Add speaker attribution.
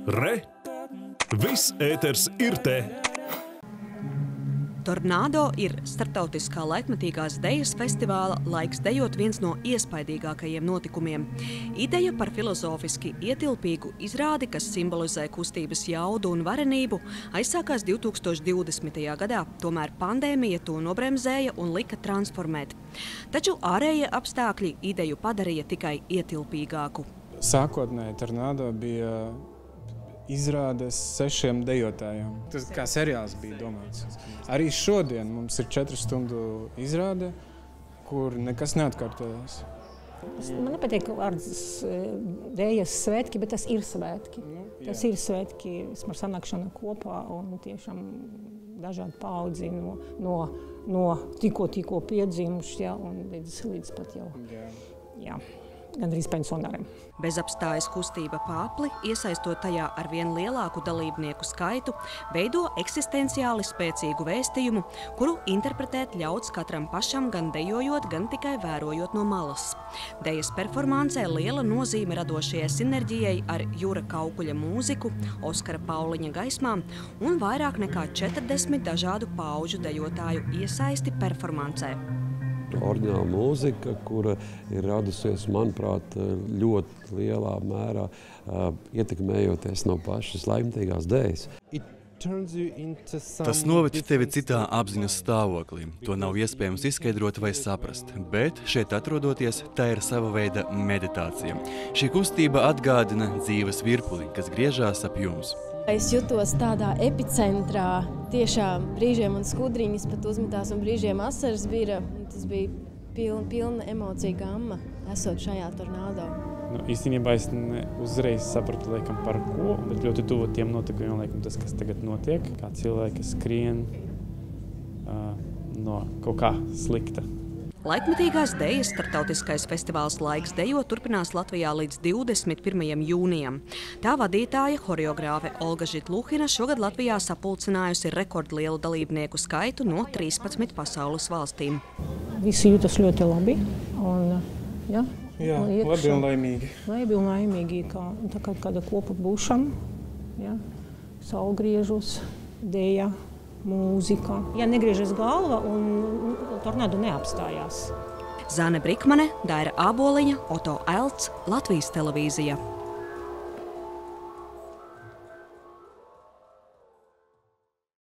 Speaker 1: Re! Viss ēters ir te!
Speaker 2: Tornado ir starptautiskā laikmetīgās dejas festivāla Laiks dejot viens no iespaidīgākajiem notikumiem. Ideja par filozofiski ietilpīgu izrādi, kas simbolizē kustības jaudu un varenību, aizsākās 2020. gadā, tomēr pandēmija to nobremzēja un lika transformēt. Taču ārējie apstākļi ideju padarīja tikai ietilpīgāku.
Speaker 3: Sākotnēji Tornado bija izrādes 6 dejotājiem. Tas kā seriāls bija domāts. Arī šodien mums ir 4 stundu izrāde, kur nekas neatkārtojas.
Speaker 4: Man nepatīk vārds dejas svētki, bet tas ir svētki. Tas ir svētki, vismaz sanākšana kopā un tiešām dažādi paudzi no tikko piedzīmuši, ja, un līdz pat jau. Jā. Gandrīz pensionāriem.
Speaker 2: Bezapstājas kustība Pāpli, iesaistot tajā ar vien lielāku dalībnieku skaitu, veido eksistenciāli spēcīgu vēstījumu, kuru interpretēt ļauts katram pašam gan dejojot, gan tikai vērojot no malas. Dejas performancē liela nozīme radošajai sinerģijai ar Jura Kaukuļa mūziku, Oskara Pauliņa gaismām un vairāk nekā 40 dažādu paudžu dejotāju iesaisti performancē.
Speaker 5: Oriģināla mūzika, kura ir radusies, manuprāt, ļoti lielā mērā ietekmējoties no pašas laikmetīgās dejas.
Speaker 6: Tas noved tevi citā apziņas stāvoklī. To nav iespējams izskaidrot vai saprast, bet šeit atrodoties, tā ir sava veida meditācija. Šī kustība atgādina dzīves virpuli, kas griežās ap jums.
Speaker 7: Es jutos tādā epicentrā, tiešām brīžiem man skudriņas pat uzmetās un brīžiem asaras bira. Tas bija pilna emocija gamma, esot šajā Tornado.
Speaker 3: Īstenībā es uzreiz sapratu, laikam, par ko, bet ļoti tuvu tiem notikumiem, laikam, tas, kas tagad notiek, kā cilvēki skrien no kaut kā slikta.
Speaker 2: Laikmetīgās dejas starptautiskais festivāls Laiks dejot turpinās Latvijā līdz 21. jūnijam. Tā vadītāja, horeogrāfe Olga Žitluhina šogad Latvijā sapulcinājusi rekordlielu dalībnieku skaitu no 13 pasaules valstīm.
Speaker 4: Visi jūtas ļoti labi.
Speaker 3: Jā, labi un laimīgi.
Speaker 4: Labi un laimīgi, tā kā kāda kopa būšana, ja, saulgriežus, deja, mūzika. Ja negriežas galva un Tornado neapstājās.
Speaker 2: Zane Brikmane, Daira Āboliņa, Oto Elts, Latvijas televīzija.